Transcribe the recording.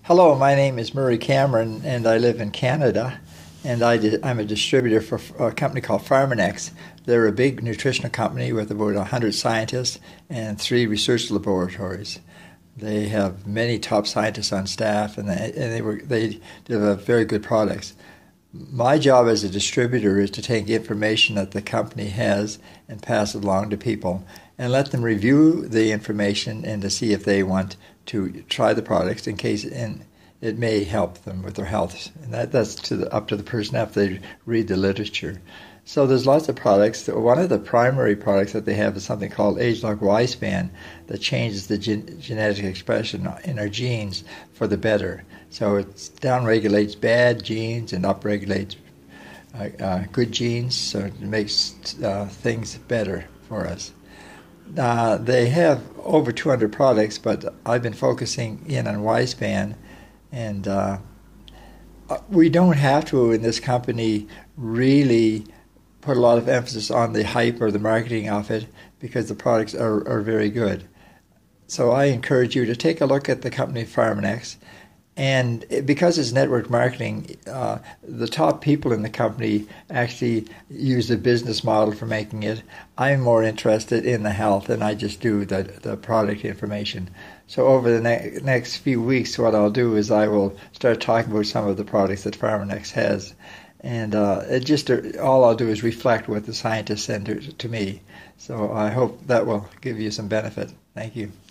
Hello, my name is Murray Cameron, and I live in Canada. And I'm a distributor for a company called Pharmanex. They're a big nutritional company with about 100 scientists and 3 research laboratories. They have many top scientists on staff, and they develop very good products. My job as a distributor is to take information that the company has and pass it along to people and let them review the information and to see if they want to try the products in case it may help them with their health. And that's up to the person after they read the literature. So there's lots of products. One of the primary products that they have is something called ageLOC Y-Span that changes the genetic expression in our genes for the better. So it downregulates bad genes and upregulates good genes, so it makes things better for us. They have over 200 products, but I've been focusing in on Y-Span, and we don't have to, in this company, really put a lot of emphasis on the hype or the marketing of it because the products are very good. So I encourage you to take a look at the company Pharmanex. And because it's network marketing, the top people in the company actually use the business model for making it. I'm more interested in the health, and I just do the product information. So over the next few weeks, what I'll do is I will start talking about some of the products that Pharmanex has. And all I'll do is reflect what the scientists send to me. So I hope that will give you some benefit. Thank you.